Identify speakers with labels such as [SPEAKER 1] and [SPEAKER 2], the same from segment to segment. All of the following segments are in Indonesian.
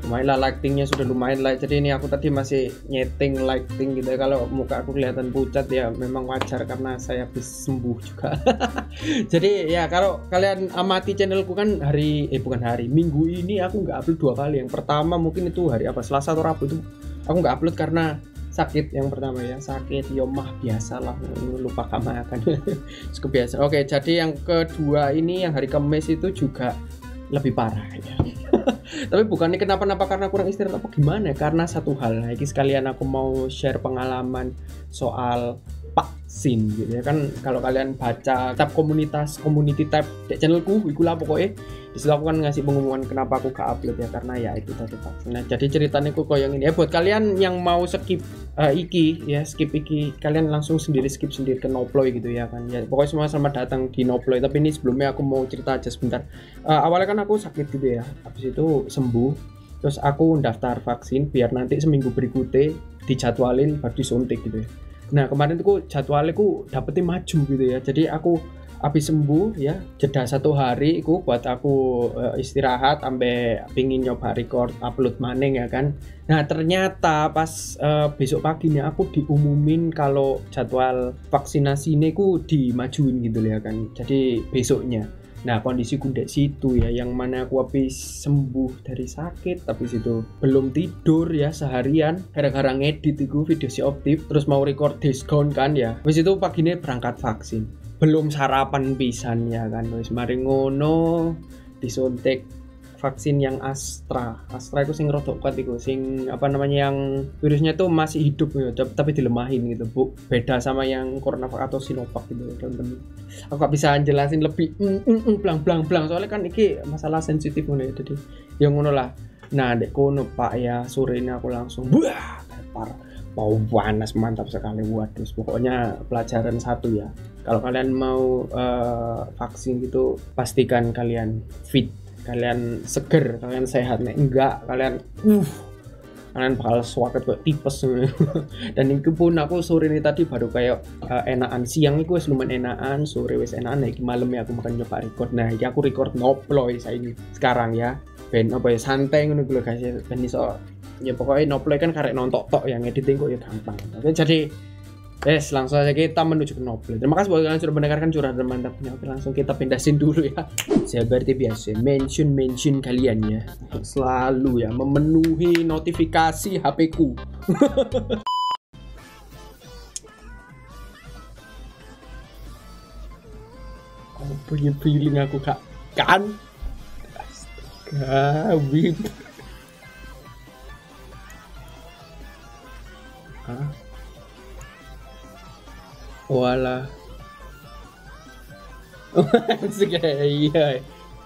[SPEAKER 1] lumayan lah, lightingnya sudah lumayan lah. Jadi ini aku tadi masih nyeting lighting gitu ya. Kalau muka aku kelihatan pucat ya memang wajar karena saya habis sembuh juga. Jadi ya kalau kalian amati channelku kan minggu ini aku nggak upload 2 kali. Yang pertama mungkin itu hari apa, Selasa atau Rabu itu aku nggak upload karena sakit. Yang pertama ya sakit, yomah biasalah, lupa makan. Kebiasaan. Oke, jadi yang kedua ini yang hari Kamis itu juga lebih parah ya. Tapi bukannya kenapa-napa karena kurang istirahat apa gimana, karena satu hal. Nah, ini sekalian aku mau share pengalaman soal vaksin gitu ya kan. Kalau kalian baca tab community tab di channelku iku lah pokoknya disitu aku kan ngasih pengumuman kenapa aku gak upload ya, karena ya itu tadi vaksin. Nah, jadi ceritanya aku koyong ini ya, buat kalian yang mau skip skip iki, kalian langsung skip sendiri ke Noploy gitu ya kan ya. Pokoknya semua selamat datang di Noploy. Tapi ini sebelumnya aku mau cerita aja sebentar. Awalnya kan aku sakit gitu ya, habis itu sembuh, terus aku daftar vaksin biar nanti seminggu berikutnya dijadwalin baru disuntik gitu ya. Nah, kemarin tuh jadwalnya aku dapetin maju gitu ya. Jadi aku habis sembuh ya, jeda 1 hari itu buat aku istirahat sampai pingin nyoba record upload maning ya kan. Nah, ternyata pas besok paginya aku diumumin kalau jadwal vaksinasi ini ku dimajuin gitu ya kan. Jadi besoknya. Nah, kondisiku di situ ya, yang mana aku habis sembuh dari sakit, tapi situ belum tidur ya seharian gara-gara ngedit itu video si Optif, terus mau record diskon kan ya. Habis itu paginya berangkat vaksin. Belum sarapan pisan ya kan, wis mari ngono disuntik vaksin yang Astra itu sing rodok kuat iku, sing apa namanya, yang virusnya tuh masih hidup ya, tapi dilemahin gitu Bu. Beda sama yang CoronaVac atau Sinovac gitu teman-teman. Aku gak bisa jelasin lebih blang soalnya kan iki masalah sensitif ngono ya, jadi ya ngono lah. Nah, dek kono Pak ya, sore ini aku langsung mau panas mantap sekali. Waduh, pokoknya pelajaran satu ya, kalau kalian mau vaksin gitu pastikan kalian fit, kalian seger, kalian sehat. Nek enggak kalian bakal suwaket kayak tipes. Dan itu pun aku sore ini tadi baru kayak enakan, siang itu wis lumayan enakan, sore wis enakan. Nah, malam ya aku makan nyoba record. Nah, iki aku record Noploy saya ini sekarang ya, ben apa ya, santai ngono lho guys ya, ben iso ya. Pokoknya Noploy kan karek nontok tok, yang editing kok ya gampang. Oke, jadi langsung aja kita menuju ke Noploy. Terima kasih buat kalian sudah mendengarkan curahan mantapnya. Oke, langsung kita pindahin dulu ya. Seperti biasa, mention kalian ya, selalu ya memenuhi notifikasi HP-ku. Oh, punya feeling aku kak kan. Astaga, wib. Hah? Walah. Iya.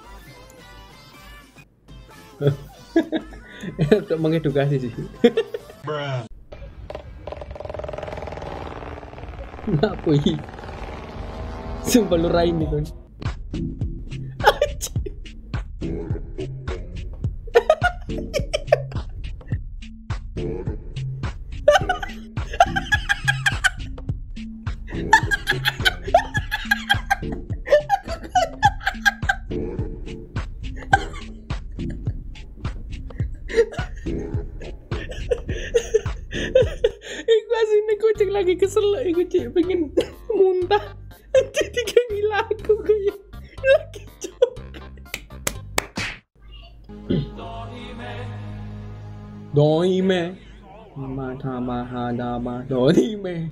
[SPEAKER 1] Untuk mengedukasi sih. Apa ini? Sumpah lu rain itu. Iku asine kucing lagi kesel, iku cek pengen muntah. Jadi kayak lagu kayak lagi cok. Doime mata mahadama doime.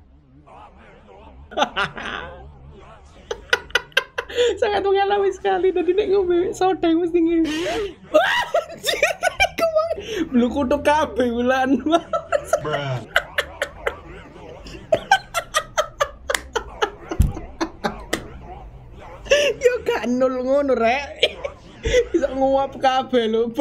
[SPEAKER 1] Sangat mengalami sekali tadi nek ngombe soda mesti ngene. Belum kutuk kabeh bulan. Yo gak nol ngono rek. Bisa nguap kabeh lho.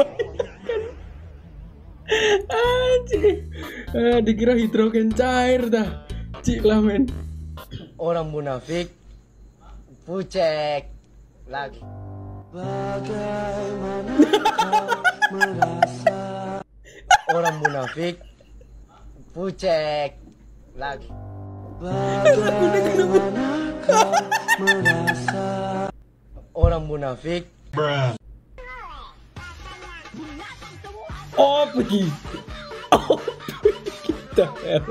[SPEAKER 1] Dikira hidrogen cair dah. Cik lah men.
[SPEAKER 2] Orang munafik pucek lagi. Bagaimana kau merasa? Orang munafik pucek lagi. Bagaimana kau merasa? Orang munafik
[SPEAKER 1] Oh pergi. Oh kita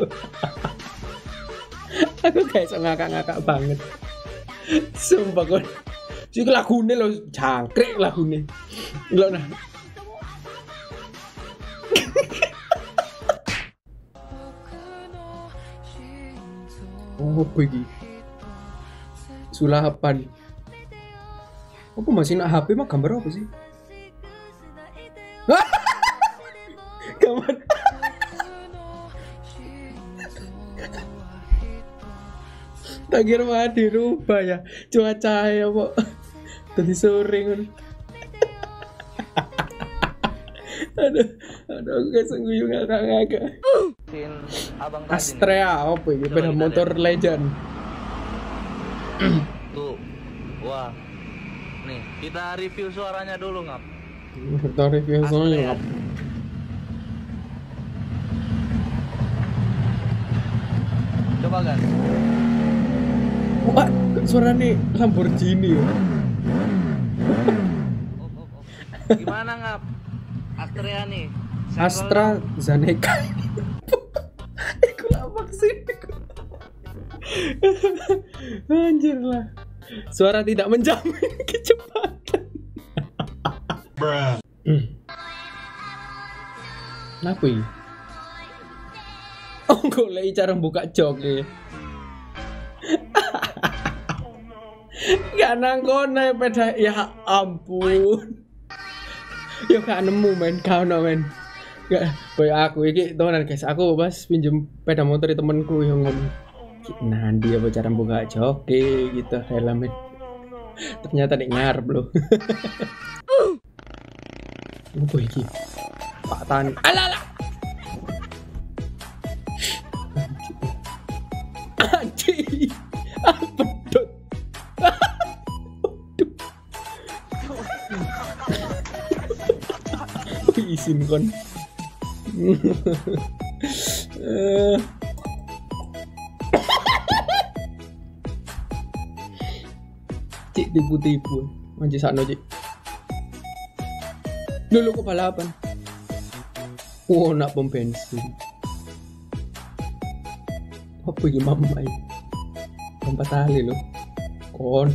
[SPEAKER 1] aku kayak so ngakak-ngakak banget. Sumpah kon. Si lagune lo jangkrik lagune. Lo nah. Oh pergi. Sulapan. Apa masih nak HP mah gambar apa sih? Gambar. Tak kira mah dirubah ya cuaca ya kok tadi sore kan. Aduh aku kesengguh ngakak-ngakak. Astrea apa ini sepeda motor legend.
[SPEAKER 3] Tuh, wah, nih kita review suaranya dulu ngap.
[SPEAKER 1] Kita review suaranya ngap.
[SPEAKER 3] Coba kan.
[SPEAKER 1] Wah, suaranya Lamborghini ya.
[SPEAKER 3] Gimana ngap? Astrea nih.
[SPEAKER 1] AstraZeneca. Iku lah vaksin. Anjir lah. Suara tidak menjamin kecepatan. Kenapa ini? Oh, golek cara buka jok ya. Gak nangkone peda ya ampun. Yo gak nemu men, kau no men. Gak, kayak aku iki temenan guys. Aku pas pinjem sepeda motor di temenku yang ngomong. Nah, dia cara buka joki gitu helmet. Ternyata di ngarep loh. Apa iki? Pak Tan. Alah. Anjing. Pedot. Isin kon. Cik tipu-tipu. Manji sakno cik. Dulu kok balapan. Oh, nak pom bensin. Apa iki mamai? Tempat tali lo. Kon.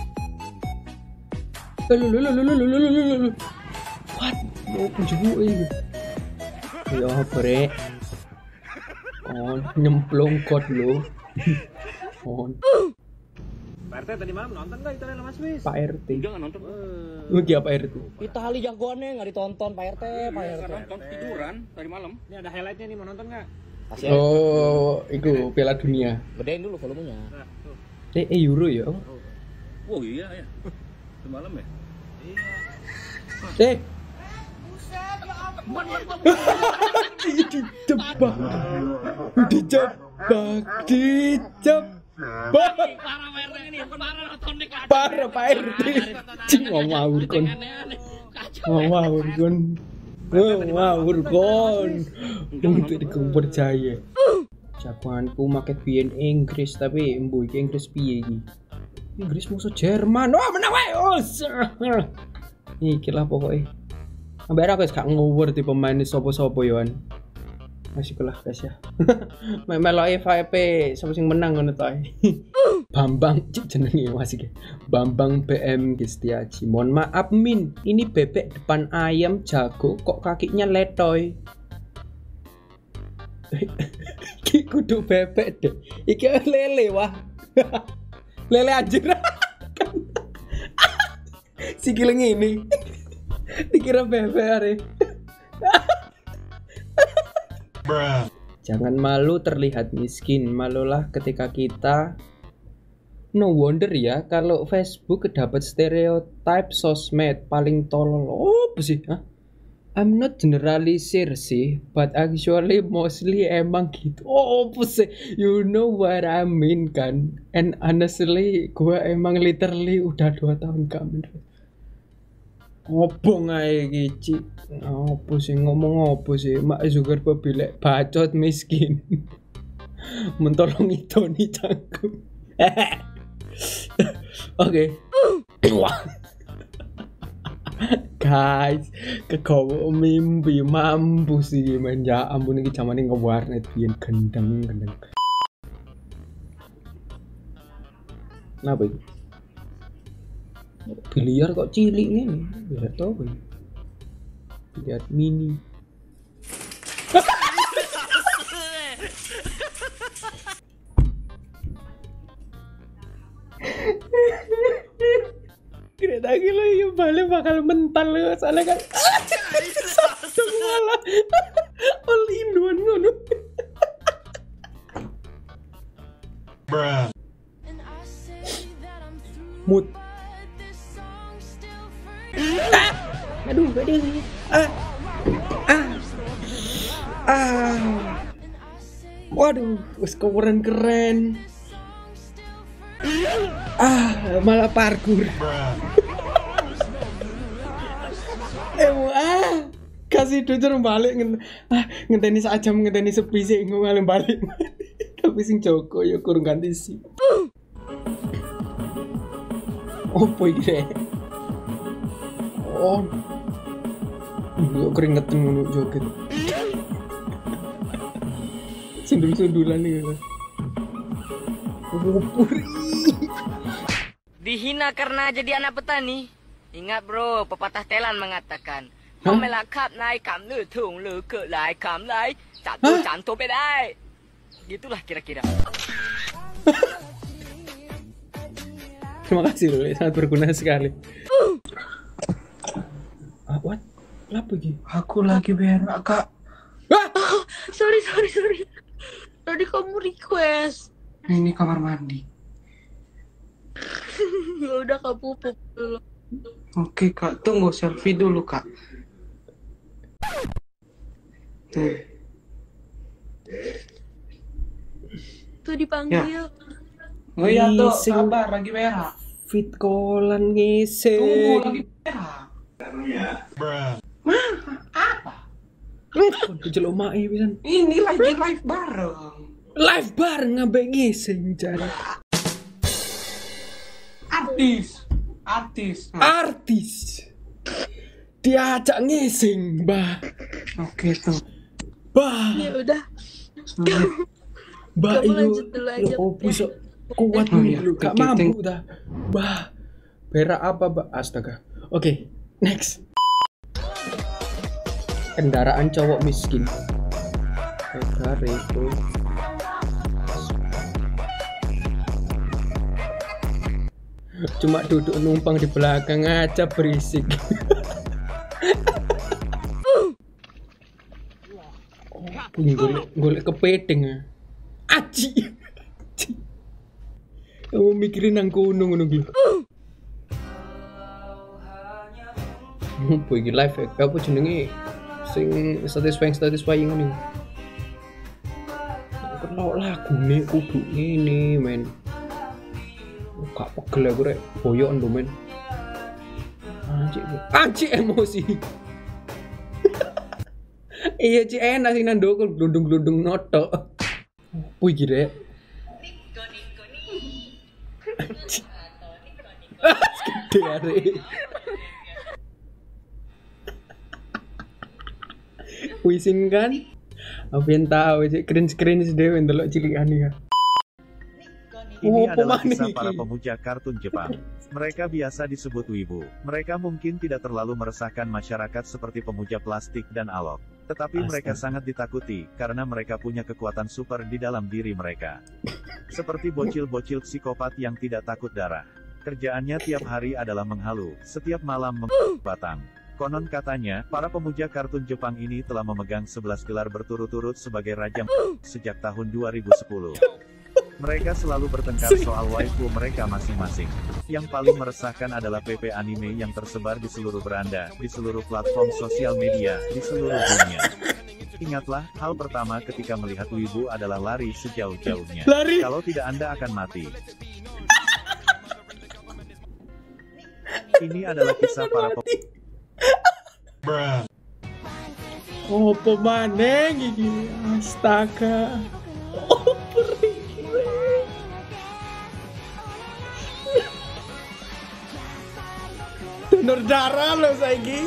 [SPEAKER 1] Lu. What? Mau penjuru ini. Ya bre. Kon nyemplung kot lo. Kon.
[SPEAKER 4] Pak RT tadi malam nonton nggak Itali Mas Wis?
[SPEAKER 1] Pak RT.
[SPEAKER 4] Jangan nonton.
[SPEAKER 1] Lagi apa RT?
[SPEAKER 2] Itali jagoannya nggak ditonton Pak RT, Pak RT.
[SPEAKER 4] Nonton tiduran tadi malam. Ini ada highlightnya nih, mau nonton nggak?
[SPEAKER 1] Oh, itu Piala Dunia.
[SPEAKER 2] Gedein dulu volumenya.
[SPEAKER 4] Nah, tuh.
[SPEAKER 1] Euro ya?
[SPEAKER 4] Oh iya ya. Semalam ya?
[SPEAKER 1] Dijebak. Parah Pak RT. Cing ngawur kon. Untuk dipercaya. Jagoanku make biyen Inggris tapi embu iki Inggris piye iki? Inggris musuh Jerman. Wah, menang wae. Iki lah pokoknya. Sampai aku gak ngower di pemain sopo-sopo yoan. Masih kelah guys ya. Meloke VP sapa sing menang ngono to. Bambang cik jenenge masih Bambang BM Gestiaji. Mohon maaf Min, ini bebek depan ayam jago kok kakinya letoy. Iki kudu bebek deh. Iki lele wah. Lele anjir. Sikile ngene. Dikira bebek are. Jangan malu terlihat miskin, malulah ketika kita. No wonder ya kalau Facebook dapat stereotype sosmed paling tolol. Oh, apa sih? Hah? I'm not generalisir sih, but actually mostly emang gitu. Oh, apa sih? You know what I mean kan? And honestly, gua emang literally udah 2 tahun kamen. Ngobong ae iki. Apa sih ngomong apa sih? Mak Zuckerberg bilek bacot miskin. Mentolongi Tony canggung. Oke. Guys, kegawa mimpi mampu sih men ya ampun iki zamane ngewarnet biyen gendeng. Napa iki? Biliar kok cilik ngene. Ya tau kan. Biliar mini. Kira gila ya balik bakal mental lo soalnya kan satu malah all in one ngono. Mood. Aduh. Waduh, wis keren. Malah parkur. Kasih jujur balik ngenteni sak jam ngenteni sepi sih ngalem balik. Tapi sing Joko ya kurang ganti sih. Opo iki rek? Oh. Yo keringetan ngono joget. Sundul-sundulan iki.
[SPEAKER 5] Dihina karena jadi anak petani. Ingat bro, pepatah Thailand mengatakan, "Memelakap naik kam lu tung lu ke lai kam lai, jatuh jantung pedai." Gitulah kira-kira.
[SPEAKER 1] Terima kasih loh, sangat berguna sekali. What? Kenapa gitu?
[SPEAKER 6] Aku lagi berak, Kak.
[SPEAKER 7] Sorry. Tadi kamu request.
[SPEAKER 6] Ini kamar mandi.
[SPEAKER 7] Ya udah Kak, pupuk dulu.
[SPEAKER 6] Oke, Kak. Tunggu selfie dulu, Kak. Tuh.
[SPEAKER 7] Tuh dipanggil.
[SPEAKER 6] Oh iya tuh,
[SPEAKER 1] Ngising.
[SPEAKER 6] sabar lagi berak.
[SPEAKER 1] Fit kolan ngising.
[SPEAKER 6] Tunggu lagi berak.
[SPEAKER 1] Kejelok mai pisan.
[SPEAKER 6] Ini lagi live bareng.
[SPEAKER 1] Live bareng ngambek ngising jare. Artis. Diajak ngising, Mbah.
[SPEAKER 6] Oke tuh.
[SPEAKER 1] Bah.
[SPEAKER 7] Ya udah.
[SPEAKER 1] Mbak
[SPEAKER 7] Kamu
[SPEAKER 1] iyo.
[SPEAKER 7] lanjut dulu aja.
[SPEAKER 1] Oh, bisa kuat
[SPEAKER 6] Oh, iya.
[SPEAKER 1] dulu. Gak
[SPEAKER 6] Oke,
[SPEAKER 1] mampu dah. Bah. Berak apa, Mbak? Astaga. Oke, next. Kendaraan cowok miskin. Itu. Cuma duduk numpang di belakang aja berisik. Golek kepiting. Aji. Kamu mikirin nang kono ngono iki. Apa iki live ya? Apa jenenge sing satisfying ngene. Kena lagune kudu ngene, men. Gak pegel aku rek, boyok ndo men. Anjir emosi. Iya Ci enak sih nandokul glundung-glundung notok. Wih gila. Gede arek. Wisin kan? Apa yang tahu sih keren dhewe ndelok cilikan ya.
[SPEAKER 8] Ini adalah kisah para pemuja kartun Jepang. Mereka biasa disebut wibu. Mereka mungkin tidak terlalu meresahkan masyarakat seperti pemuja plastik dan alok. Tetapi mereka sangat ditakuti, karena mereka punya kekuatan super di dalam diri mereka. Seperti bocil-bocil psikopat yang tidak takut darah. Kerjaannya tiap hari adalah menghalu, setiap malam batang. Konon katanya, para pemuja kartun Jepang ini telah memegang 11 gelar berturut-turut sebagai raja sejak tahun 2010. Mereka selalu bertengkar soal waifu mereka masing-masing. Yang paling meresahkan adalah PP anime yang tersebar di seluruh beranda, di seluruh platform sosial media, di seluruh dunia. Ingatlah, hal pertama ketika melihat wibu adalah lari sejauh-jauhnya. Kalau tidak Anda akan mati. Ini adalah kisah para
[SPEAKER 1] Oh, pemaneng ini. Astaga. Oh, perih. donor darah loh saiki.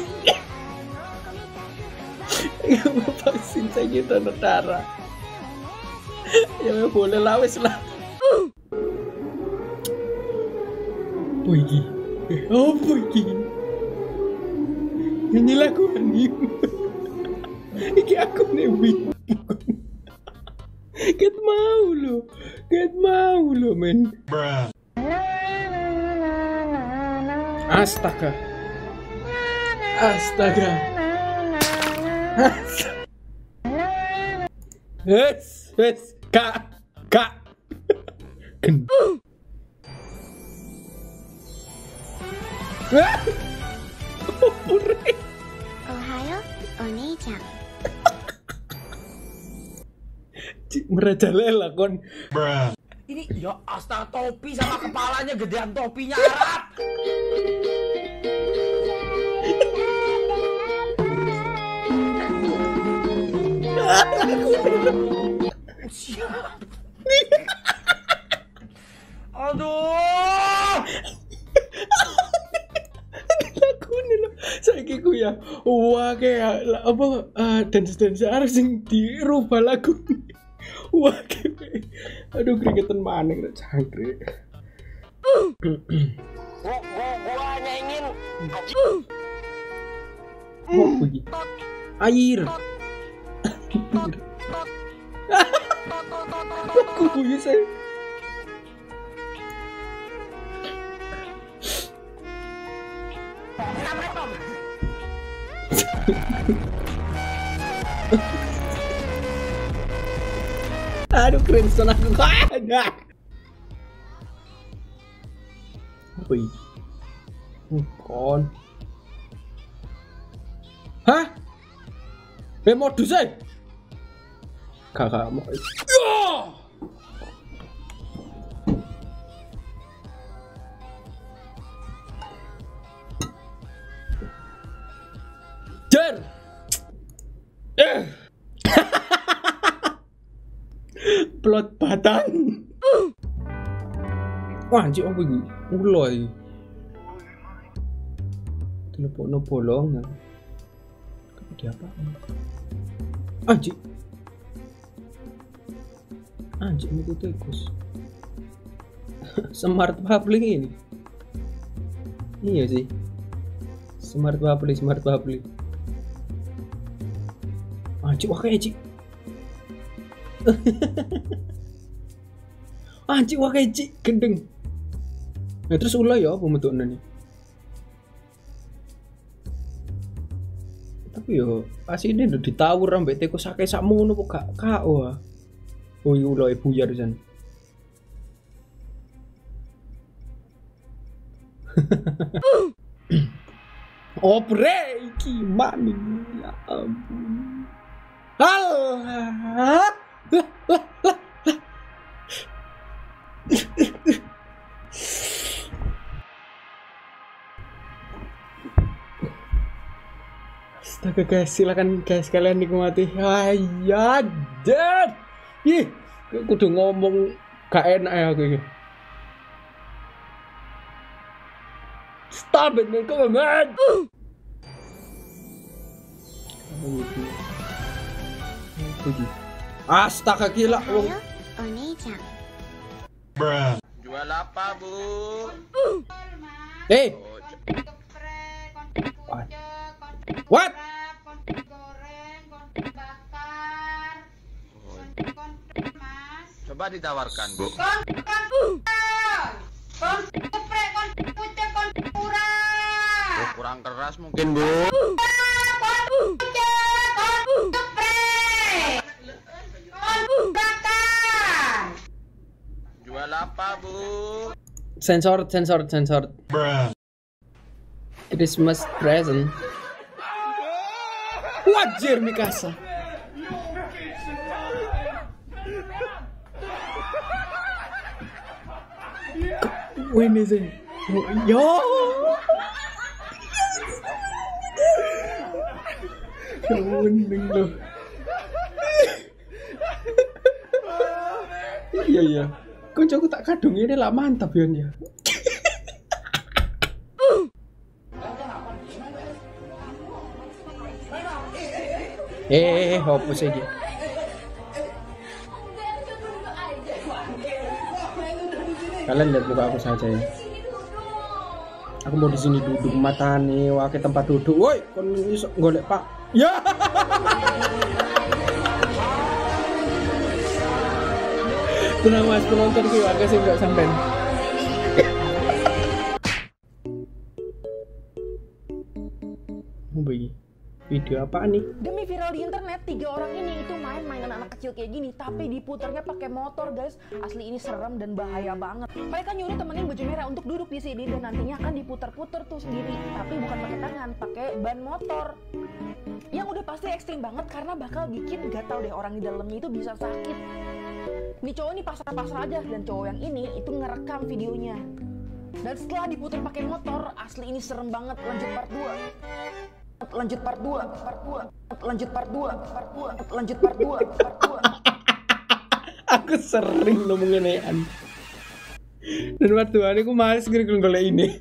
[SPEAKER 1] Mau vaksin saiki donor darah. Ya boleh lah wis lah. Apa iki? Apa iki? Ini lagu anime. Iki aku nih. Ket mau lo men. Astaga. Wes, kak. Ken.
[SPEAKER 9] Ohayo, Onei-chan.
[SPEAKER 1] Merajalela kon.
[SPEAKER 2] Ini ya astaga topi sama kepalanya gedean topinya Arab. Aduh.
[SPEAKER 1] Lakune lho. Saiki ku ya. Wah kayak apa dance harus sing dirubah lagu. Wah kayak. Aduh keringetan maning rek jangkrik.
[SPEAKER 5] Gua hanya ingin
[SPEAKER 1] Oh begitu. Air. Aku bisa. Aduh keren sana aku ada. Apa ini? Kon. Hah? Modus kakak mau. Jar. Plot batang. Wah, anjir apa iki? Ulo iki. Telepon bolong. Dia apa? Anjir. Anjir itu tikus. Smart public ini. Iya sih. Smart public. Anjir wah kayak cik. Anjir wah kayak cik gendeng. Nah terus ulah ya apa bentuknya nih? Tapi yo asine udah ditawur ambek tikus akeh sakmu ngono kok gak wah. Oh iya ulah buyar jan. Oh break mami ya ampun. Alah. Astaga guys, silakan guys kalian nikmati. Ayah, dad. Ih, kudu ngomong gak enak ya aku ini. Stop it, man. Come on, man. Astaga gila.
[SPEAKER 9] Ohayo, Onei-chan.
[SPEAKER 3] Jual apa, Bu?
[SPEAKER 1] What?
[SPEAKER 3] Coba ditawarkan, Bu. Kurang keras mungkin, Bu. Jual apa, Bu?
[SPEAKER 1] Sensor. Christmas present. Wajar Mikasa. When is it? Yo. Mending lo. Iya. Koncoku tak kadung ini lah mantap ya. Apa sih ini? Kalian lihat muka aku saja ya. Aku mau di sini duduk mata nih, wakil tempat duduk. Woi, kon iso golek Pak. Ya. Tenang Mas, penonton ki agak sih enggak sampean. Mau bagi video apa nih?
[SPEAKER 10] Demi viral di internet, 3 orang ini itu main mainan anak kecil kayak gini, tapi diputarnya pakai motor, guys. Asli ini serem dan bahaya banget. Mereka nyuruh temenin baju merah untuk duduk di sini dan nantinya akan diputar-putar tuh sendiri, tapi bukan pakai tangan, pakai ban motor. Yang udah pasti ekstrim banget karena bakal bikin gatal deh orang di dalamnya itu bisa sakit. Nih cowok ini pasrah-pasrah aja dan cowok yang ini itu ngerekam videonya. Dan setelah diputar pakai motor, asli ini serem banget. Lanjut part 2. Lanjut part 2. Lanjut part 2. Lanjut part 2.
[SPEAKER 1] Aku sering ngomongin nean. Dan waktu aku males golek ini.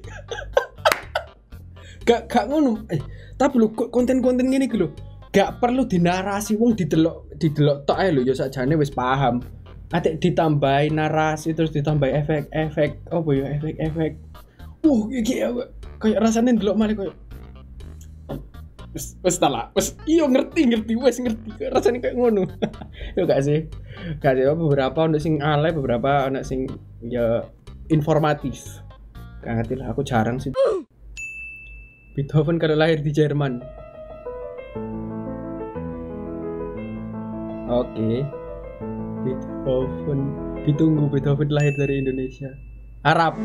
[SPEAKER 1] Gak ngono. Tapi lu konten-konten gini lho. Gak perlu dinarasi wong didelok tok ae lho ya sakjane wis paham. Atik ditambahi narasi terus ditambahi efek-efek apa ya efek-efek. Iki kayak rasane ndelok malih kayak wis tala. Wis iya ngerti wis ngerti. Rasane kayak ngono. Ya gak sih. Beberapa ono sing alay, beberapa ono sing ya informatif. Gak ngerti lah, aku jarang sih. Beethoven kalau lahir di Jerman. Oke. Beethoven. Ditunggu Beethoven lahir dari Indonesia. Arab.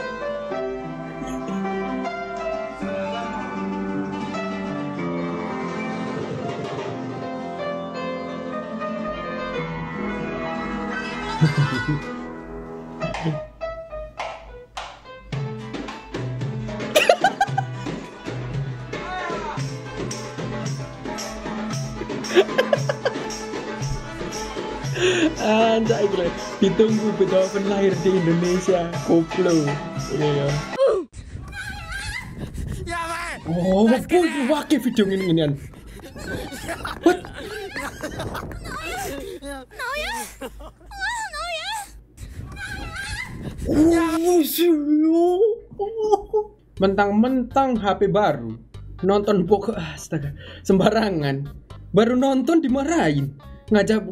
[SPEAKER 1] Anjay gila. Ditunggu Beethoven lahir di Indonesia. Koplo. Iya. Oh, wake video gini-ginian. What? Mentang-mentang HP baru, nonton pokok astaga sembarangan. Baru nonton dimarahin, ngajak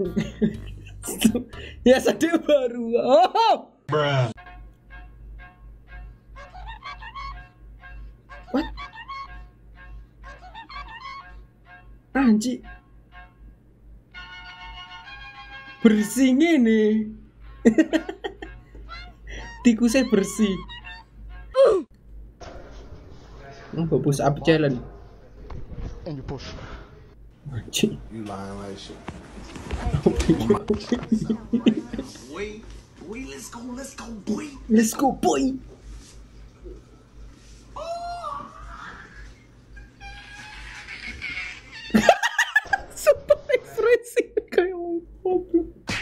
[SPEAKER 1] ya sadar baru. What? Anjing. Bersih nih. Tikusnya bersih. Push up challenge.
[SPEAKER 11] And you push.
[SPEAKER 1] Anjing.
[SPEAKER 11] You lying like shit.
[SPEAKER 2] Boy, let's go, boy.
[SPEAKER 1] Let's go, boy. Super ekspresi kayak goblok.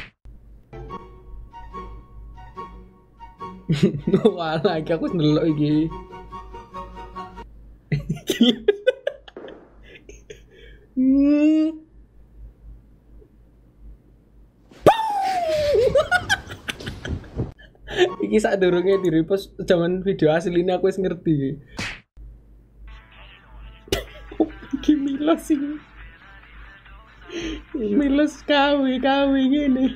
[SPEAKER 1] Wah, lagi aku ndelok iki. Iki sak durunge di-repost zaman video asline aku wis ngerti. Iki Milos iki. Milos kawi ngene.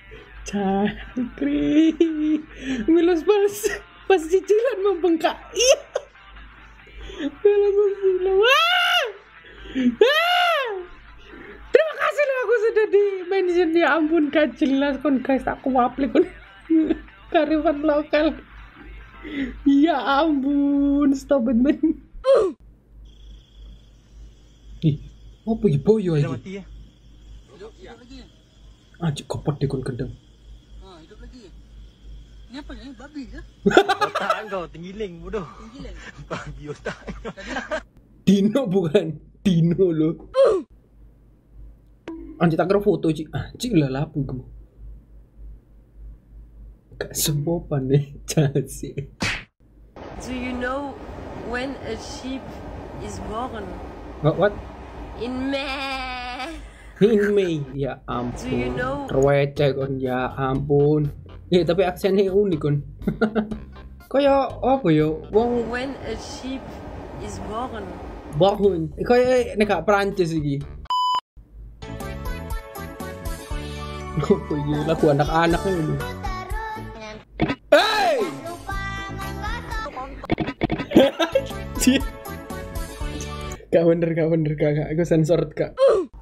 [SPEAKER 1] Cakri. Milos pas cicilan membengkak. Iya. Milos cicilan. Wah! Terima kasih loh aku sudah di mention, ya ampun gak jelas kon guys, aku aplik kon. Karifan lokal. Ya ampun, stop it man. Ih, apa iki boyo iki?
[SPEAKER 2] Mati ya? Hidup lagi ya?
[SPEAKER 1] Anjir kopot deh kon gendeng.
[SPEAKER 2] Hidup lagi ya? Ini apa ya? Babi ya?
[SPEAKER 3] Otak kau tenggiling bodoh.
[SPEAKER 2] Tenggiling.
[SPEAKER 3] Babi otak.
[SPEAKER 1] Dino bukan, Dino lo. Anjir tak kira foto cik. Anjir lah lapu gue. Gak sempopan nih, casi.
[SPEAKER 7] Do you know when a sheep is born?
[SPEAKER 1] What?
[SPEAKER 7] In May.
[SPEAKER 1] In May, ya
[SPEAKER 7] Do you
[SPEAKER 1] ampun.
[SPEAKER 7] know-
[SPEAKER 1] Terwecek kon, ya ampun. Tapi aksennya unik kon. Kayak apa ya? Wong
[SPEAKER 7] when a sheep is born?
[SPEAKER 1] bangun. Kayak nek Prancis iki. Apa iki lagu anak-anak ini? Hey! Gak bener, Kak. Aku sensor, Kak.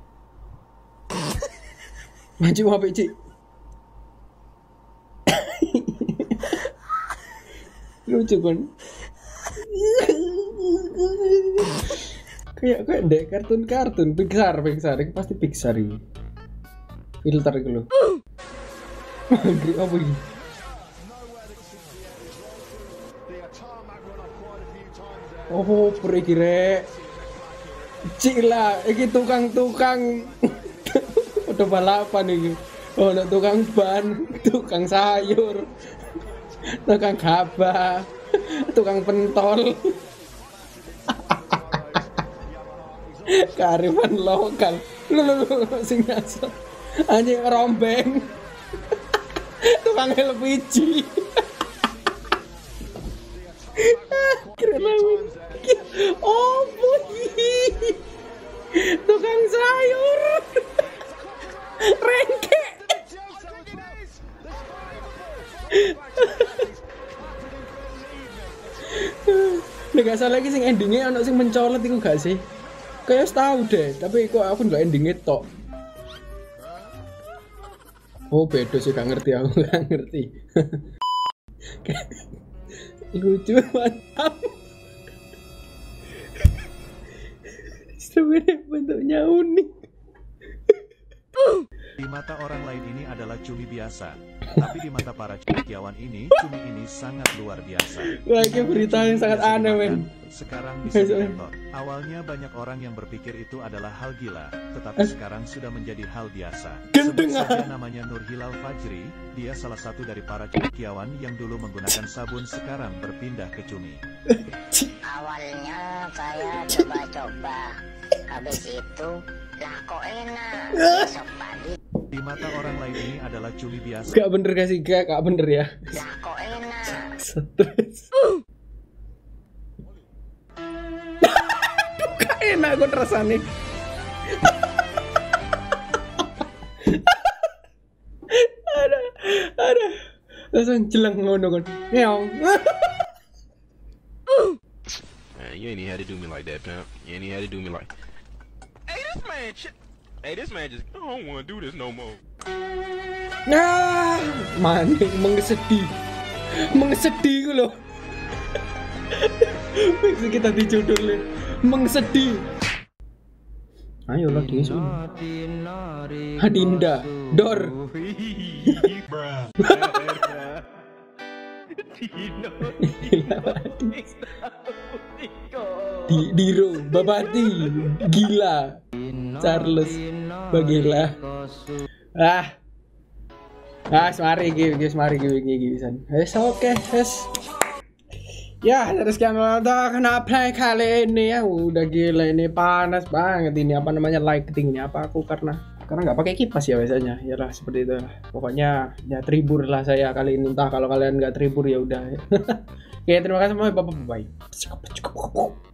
[SPEAKER 1] Maju apa, Ci? Lucu kan? Kayak dek kartun Pixar itu pasti Pixar ini. Filter itu loh. Grip apa ini? Oh, pergi rek. Cila, iki tukang udah balapan iki. Oh, ada tukang ban, tukang sayur, tukang gabah, tukang pentol. Kearifan lokal. Lu sing ngasal. Anjing rombeng. Tukang LPG. Keren banget. Oh, boy. Tukang sayur. Rengke. Nek gak salah lagi sing endingnya ono sing mencolot iku gak sih? Kayak tahu deh, tapi kok aku nggak endingnya tok. Oh beda sih, gak ngerti aku, gak ngerti. Lucu, mantap. Sebenarnya bentuknya unik.
[SPEAKER 8] Di mata orang lain ini adalah cumi biasa, tapi di mata para cendekiawan ini, cumi ini sangat luar biasa.
[SPEAKER 1] Wah, ini berita yang sangat aneh, men.
[SPEAKER 8] Sekarang bisa ditonton. Awalnya banyak orang yang berpikir itu adalah hal gila, tetapi sekarang sudah menjadi hal biasa. Sebut saja namanya Nur Hilal Fajri, dia salah satu dari para cendekiawan yang dulu menggunakan sabun, sekarang berpindah ke cumi.
[SPEAKER 9] Awalnya saya coba-coba, habis itu lah kok enak. Besok pagi
[SPEAKER 8] Di mata orang lain ini adalah cumi biasa.
[SPEAKER 1] Gak bener gak sih? Gak bener ya.
[SPEAKER 9] lah kok enak.
[SPEAKER 1] Stres. Gak enak kok rasanya. Ada. Langsung jeleng ngono kan. Ngeong.
[SPEAKER 12] Man, you ain't even had to do me like that, pimp. You ain't even had to do me like. Hey, this man just. I don't want to do this no more.
[SPEAKER 1] Nah, maning mengesedih gue loh. Bisa kita dijudulin mengesedih. Ayolah di sini. Hadinda, Dor. Diro, Babati, Gila, Charles, Bagila. Mari bisa. Oke. Ya, dari sekian kenapa kali ini ya udah gila, ini panas banget ini lightingnya aku karena nggak pakai kipas ya biasanya. Yalah seperti itu lah. Pokoknya ya terhibur lah saya kali ini, entah kalau kalian nggak terhibur ya udah. Oke, terima kasih semua, bye.